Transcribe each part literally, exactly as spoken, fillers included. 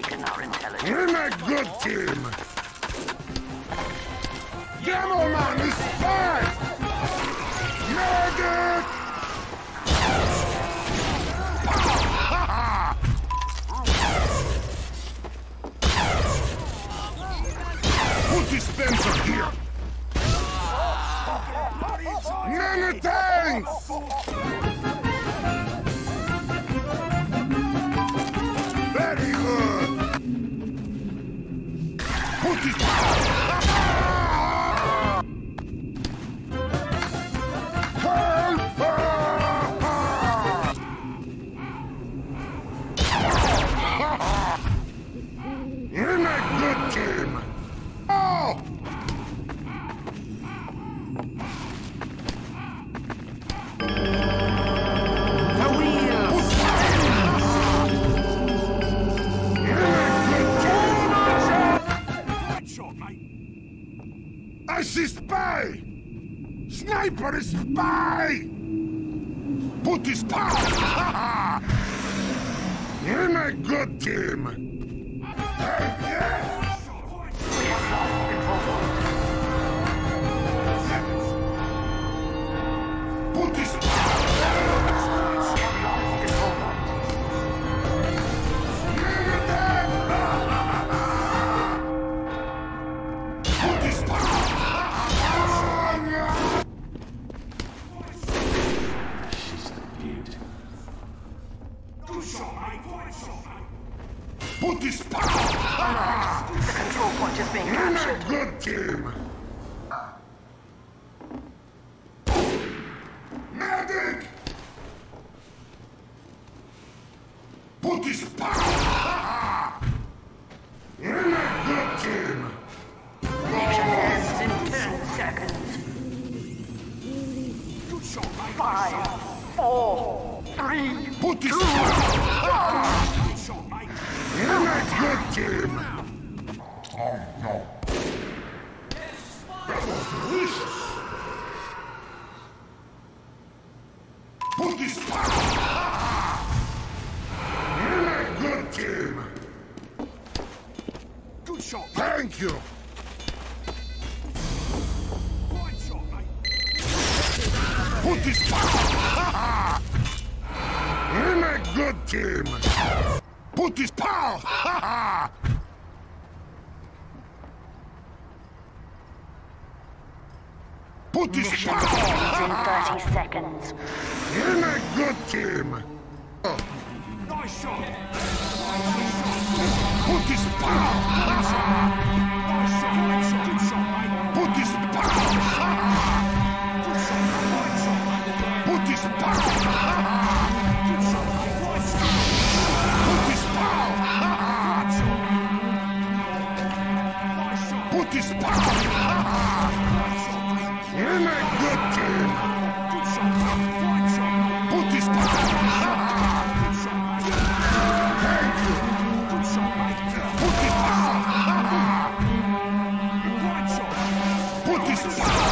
weaken our intelligence. We're a good team. Demo man is fine. Medic! Put dispenser here. Many thanks! Very good! Put this... You're not good, team! Oh! I see spy! Sniper is spy! Put this power! You're not good, team! Hey, yeah. Put this Put this power! The control point is being captured. Good team! Medic! Put this power! You're not good team! Mission ends in ten seconds. Five, four, three, Put this two, power! one. You're not good team! Oh no! That was delicious! Put this power! You're not good team! Good shot, mate. Thank you! Fine shot, mate. Put this power! You're not good team! Put this power! Ha ha! Put this Mission power! ends in thirty seconds. You're not good team! Nice shot. Put this power! Nice shot. Nice shot. Good shot, mate. Put this power! Good shot, mate. Nice shot, mate. Put this power! Good shot, mate. Nice shot. Put this power! Nice shot. Put this power! You're not good team! Good shot, mate. Fine shot. Put this power! Good shot, mate. Thank you! Good shot, mate. Put this power! Fine shot. Put this power!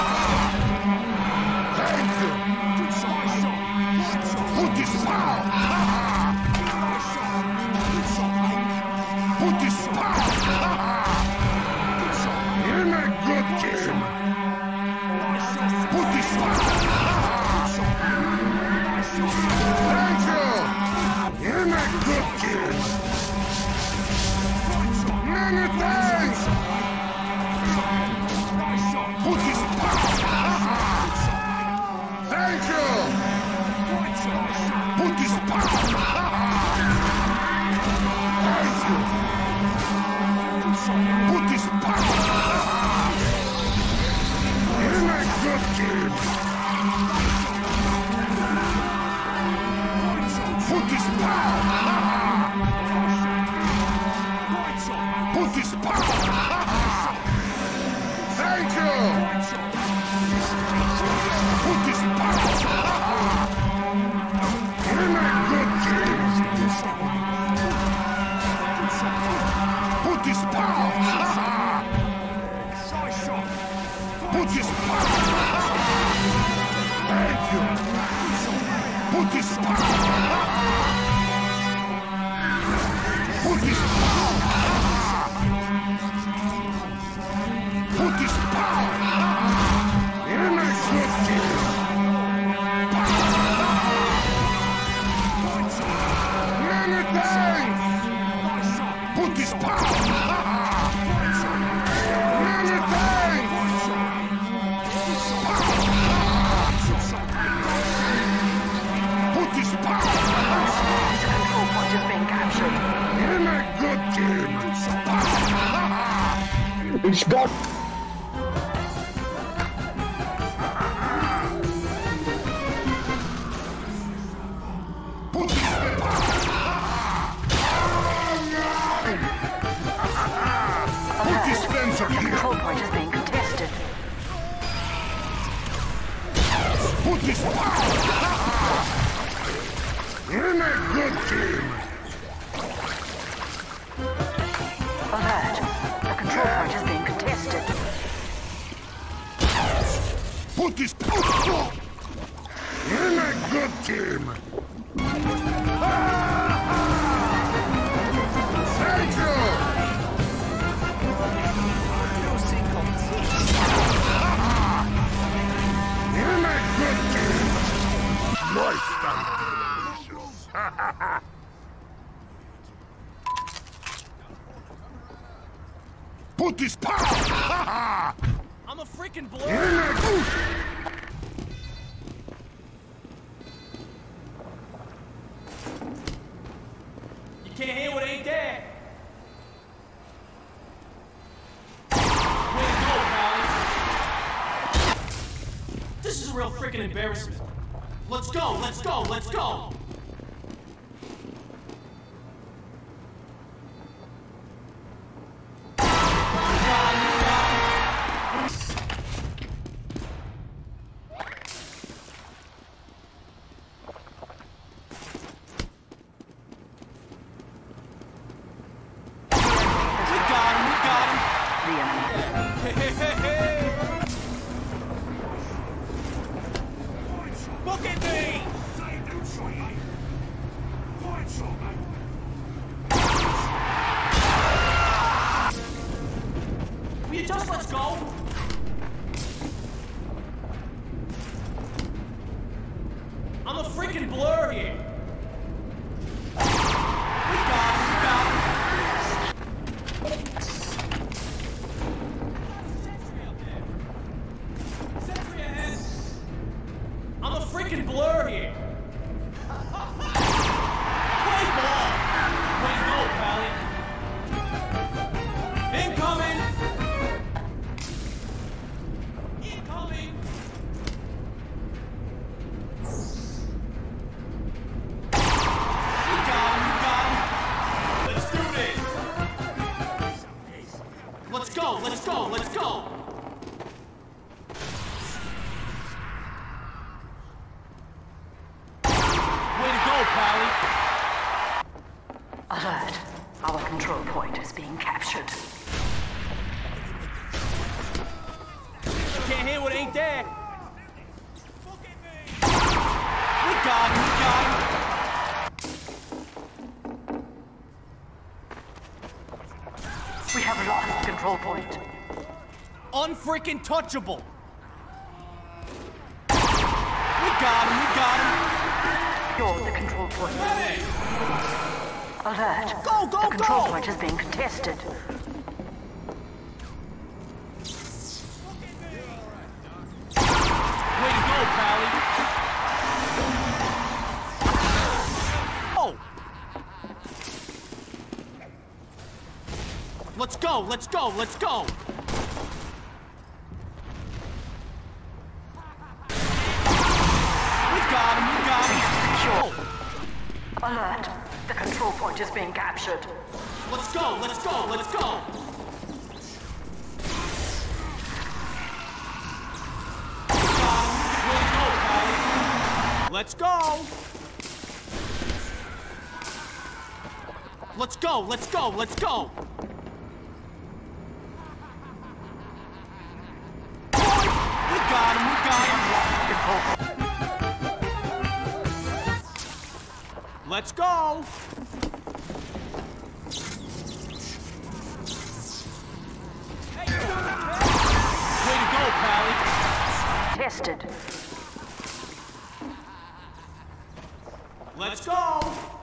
Thank you! Good shot. Nice shot. Fine shot. Put this power! Nice shot. Good shot, mate. Put this power! Good shot, mate. You're not good team! Nice shot. Put this power! Good shot. Nice shot. Thank you! You're not good team! Fine shot. Many thanks! Nice shot. Put this power! Thank you! Fine shot. Put this power! Thank you! Good shot. Put this power! You're not good team! Put this power! Fine shot. Put this power! Thank you! Put this power! You're not good team! Put this power! Nice shot. Put this power! Thank you! Put this power! Put Put this power! Put this power! You're not good, kid! Many thanks! Put this power! Many thanks! Put this power! Control point is being captured. You're not good, kid! It's got. Put this Put this fence up The here! control point is being contested. Put this power! You're not good, kid! Alert. The control point is being contested. Put this power! You're not good, team! Thank you! You're not good, team! Nice, delicious! Put this power! I'm a freaking blur. You're not good! You can't hear what ain't there. Way to go, Pally. This is a real freaking embarrassment. Let's go, let's go, let's go. Look at me! Will you just let's go? I'm a freaking blur here. We got him, we got him. Sentry out there. Sentry ahead. I'm a freaking blur here. Play ball. Way to go, Pally. Incoming. Incoming. We got him, we got him. Let's do this. Let's go, let's go, let's go. Alert. Our control point is being captured. You can't hear what ain't there. We got him, we got him. We have lost control point. Unfreaking touchable. We got him, we got him. You're the control point. Hey! Alert. Go, go, the control go! point is being contested. Way to go, Pally. Oh! Let's go, let's go, let's go! We got him, we got him! Secure. Oh. Alert. The control point is being captured. Let's go, let's go, let's go! Way to go, Pally. Let's go! Let's go, let's go, let's go! We got him, we got him! Let's go! contested. Let's go!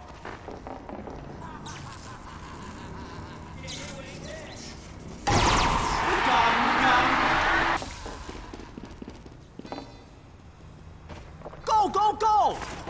We got him, we got him. Go, go, go!